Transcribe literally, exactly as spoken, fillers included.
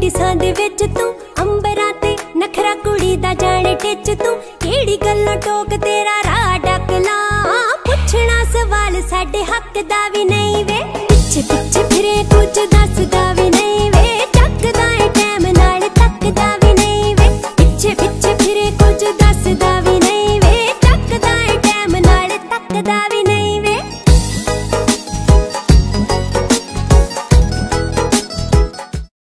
डिसां दे विच तू अंबरां ते नखरा कुड़ी दा जाने टिच तू केड़ी गल्लों टोक तेरा राह डकला पुछना सवाल साडे हक दा भी नहीं वे पिछे पिछे फिरे कुछ दस